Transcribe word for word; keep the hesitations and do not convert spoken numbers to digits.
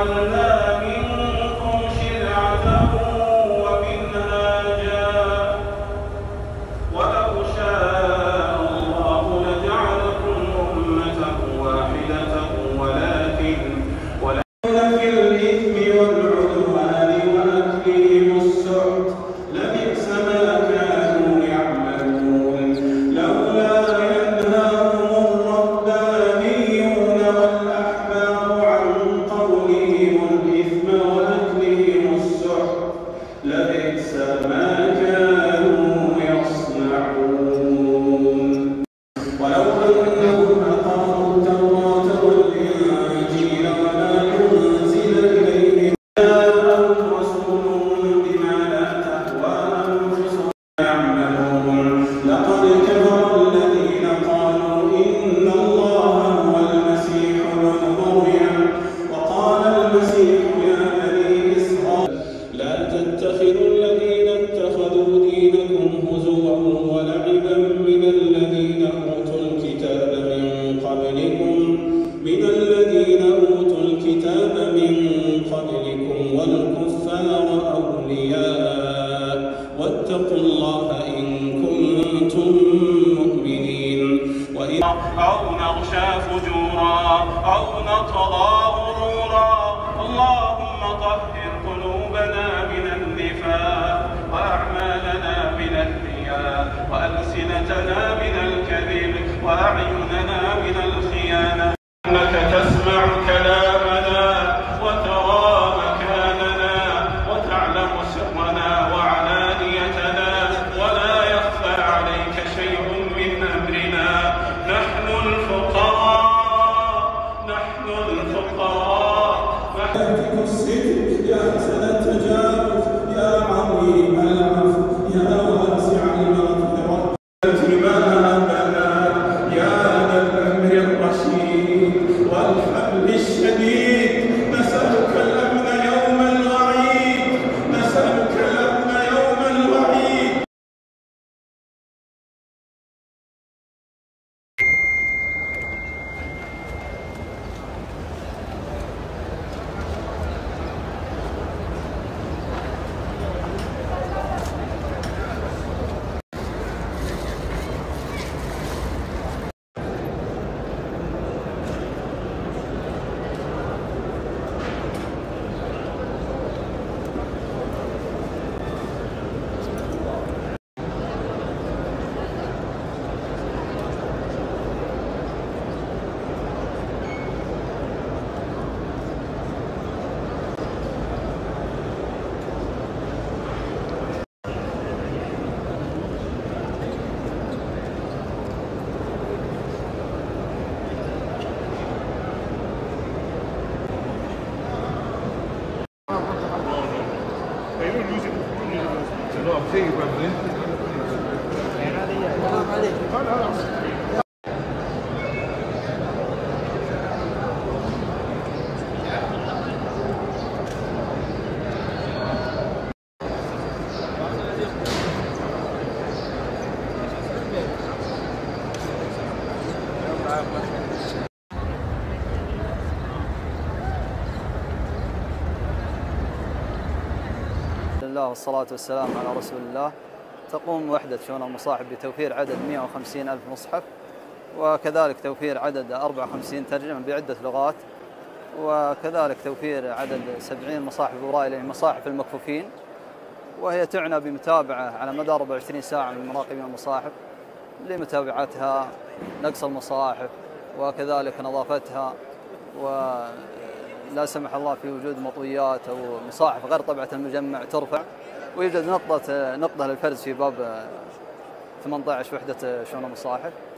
جعلنا منكم شرعة ومنهاجا ولو شاء الله لجعلكم أمة واحدة ولكن ولكن في الإثم والعدوان وأكلهم السحت لبئس ما كانوا يعملون لولا ينهاهم الربانيون والأحبار عن قولهم الإثم وأكلهم السحت لبئس ما كانوا يصنعون ولو أنهم أقاموا التوراة والإنجيل وما أنزل إليهم جاءهم رسول بما لا تهوى أنفسهم يعملون لقد كفر الذين قالوا إن الله هو المسيح ابن مريم وقال المسيح يا بني إسرائيل لا تتخذوا الذين اتخذوا دينكم هزوا ولعبا من الذين أوتوا الكتاب من قبلكم من الذين أوتوا الكتاب من قبلكم والكفار أولياء واتقوا الله إن كنتم مؤمنين وإن أو نغشى فجورا أو نطغى غرورا اللهم طهر قلوبنا من النفاق وأعمالنا من الرياء وألسنتنا من الكذب وأعيننا من الخيانة إنك تسمع كلامنا وترى مكاننا وتعلم سرنا وعلانيتنا ولا يخفى عليك شيء من أمرنا نحن الفقراء نحن الفقراء نحن السجن يا حسن التجاوز يا عظيم العفو يا واسع المغفرة يا ذا الأمر الرشيد والحبل الشديد نسألك الأمن يوم الوعيد نسألك الأمن يوم الوعيد الله والصلاة والسلام على رسول الله. تقوم وحدة شؤون المصاحف بتوفير عدد مئة وخمسين ألف مصحف، وكذلك توفير عدد أربعة وخمسين ترجمة بعدة لغات، وكذلك توفير عدد سبعين مصاحف برايل مصاحف المكفوفين، وهي تعنى بمتابعة على مدار أربعة وعشرين ساعة من مراقبين المصاحف لمتابعتها، نقص المصاحف وكذلك نظافتها، ولا سمح الله في وجود مطويات أو مصاحف غير طبعة المجمع ترفع. ويوجد نقطة نقطة للفرز في باب ثمانية عشر وحدة شؤون المصاحف.